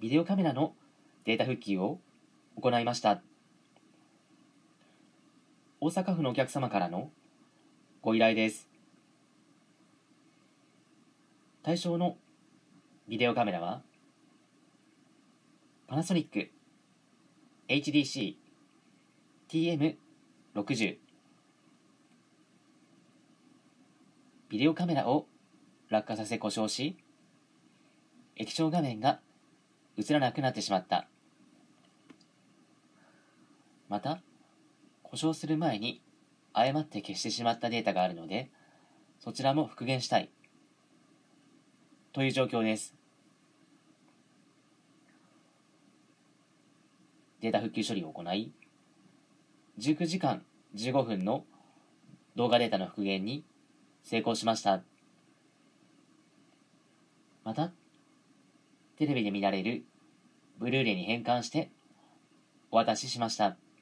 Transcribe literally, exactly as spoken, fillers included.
ビデオカメラのデータ復旧を行いました。大阪府のお客様からのご依頼です。対象のビデオカメラはパナソニック エイチディーシー ティーエムろくじゅう ビデオカメラを落下させ故障し、液晶画面が映らなくなってしまった。また、故障する前に誤って消してしまったデータがあるので、そちらも復元したいという状況です。データ復旧処理を行い、じゅうくじかんじゅうごふんの動画データの復元に成功しました。また、テレビで見られるブルーレイに変換してお渡ししました。